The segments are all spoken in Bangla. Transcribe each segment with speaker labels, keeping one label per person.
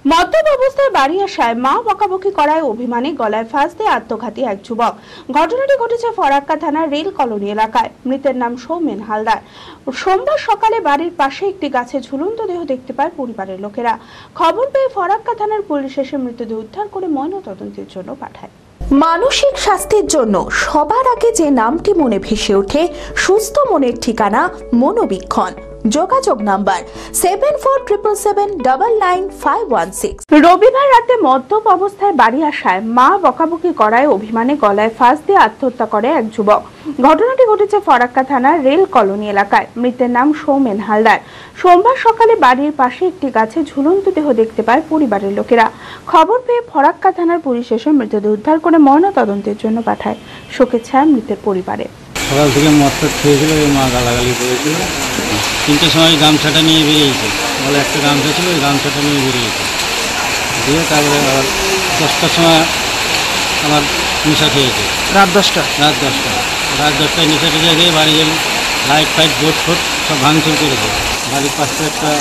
Speaker 1: মদ্যপ অবস্থায় বাড়ি আসায় মা বকাবকি করায় অভিমানে গলায় ফাঁস দিয়ে আত্মঘাতী এক যুবক। ঘটনাটি ঘটেছে ফরাক্কা থানার রেল কলোনি এলাকায়। মৃতের নাম সৌমেন হালদার। সোমবার সকালে বাড়ির পাশে একটি গাছে ঝুলন্ত দেহ দেখতে পায় পরিবারের লোকেরা। খবর পেয়ে ফরাক্কা থানার পুলিশ এসে মৃতদেহ উদ্ধার করে ময়নাতদন্তের জন্য পাঠায়।
Speaker 2: মানসিক স্বাস্থ্যের জন্য সবার আগে যে নামটি মনে ভেসে ওঠে, সুস্থ মনের ঠিকানা মনোবীক্ষণ। যোগাযোগ নাম্বার 7477799516।
Speaker 1: রবিবার রাতে মদ্যপ অবস্থায় বাড়ি আসায় মা বকাবকি করায় অভিমানে গলায় ফাঁস দিয়ে আত্মহত্যা করে এক যুবক। ঘটনাটি ঘটেছে ফরাক্কা থানার রেল কলোনি এলাকায়। মৃতের নাম সৌমেন হালদার। সোমবার সকালে বাড়ির পাশে একটি গাছে ঝুলন্ত দেহ দেখতে পায় পরিবারের লোকেরা। খবর পেয়ে ফরাক্কা থানার পুলিশ এসে মৃতদেহ উদ্ধার করে ময়নাতদন্তের জন্য পাঠায়। শোকের ছায়া মৃতের পরিবারে।
Speaker 3: সকাল থেকে মদটা খেয়েছিল, মা গালাগালি করেছিল। 3টের সময় গামছাটা নিয়ে বেরিয়েছে, বলে একটা গামছা ছিল, ওই গামছাটা নিয়ে বেরিয়েছে। দিয়ে তারপরে আবার 10টার সময় আমার নেশা খেয়েছে।
Speaker 4: রাত 10টা?
Speaker 3: রাত 10টায় নেশা টেশা খেয়ে বাড়ি গেল, লাইট ফাইট বোর্ড ফোট সব ভাঙচুর করেছে। বাড়ির পাশে একটা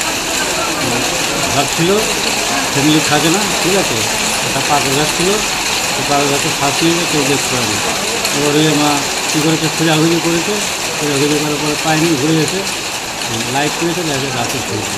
Speaker 3: ঘর ছিল, ফ্যামিলি থাকে না, ঠিক আছে, একটা পাকা গাছ ছিল, ওই পাকা গাছে ফাঁসিয়ে কেউ দেখতে পারেনি। এবার ওই মা কী করেছে, খোঁজাখুঁজি করেছে, খোঁজাখুঁজি করার পরে পায়নি, ঘুরে এসে লাইট করেছে, লাইটে গাছে শুনেছে।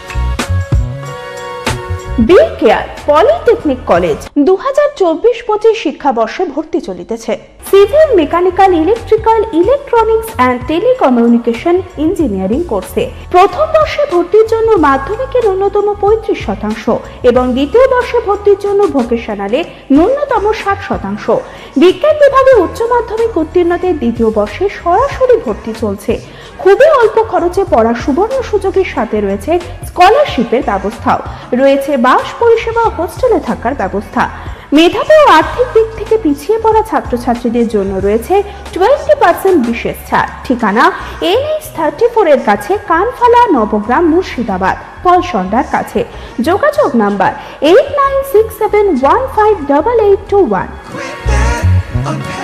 Speaker 1: বি কেয়ার পলিটেকনিক কলেজ 2024-25 শিক্ষাবর্ষে ভর্তি চলিতেছে। Civil, mechanical, electrical, electronics and telecommunication engineering কোর্সে প্রথম বর্ষে ভর্তির জন্য মাধ্যমিকের ন্যূনতম 35% এবং দ্বিতীয় বর্ষে ভর্তির জন্য ভোকেশনালে ন্যূনতম 60%। বিজ্ঞান বিভাগে উচ্চ মাধ্যমিক উত্তীর্ণদের দ্বিতীয় বর্ষে সরাসরি ভর্তি চলছে। খুবই অল্প খরচে পড়ার সুবর্ণ সুযোগের সাথে রয়েছে স্কলারশিপের ব্যবস্থাও রয়েছে, বাস পরিষেবা ও হোস্টেলে থাকার ব্যবস্থা। মেধাবী ও আর্থিক দিক থেকে পিছিয়ে পড়া ছাত্রছাত্রীদের জন্য রয়েছে 20% বিশেষ ছাড়। ঠিকানা NH34 এর কাছে, কানফালা, নবগ্রাম, মুর্শিদাবাদ, পলসন্ডার কাছে। যোগাযোগ নাম্বার 8967158821।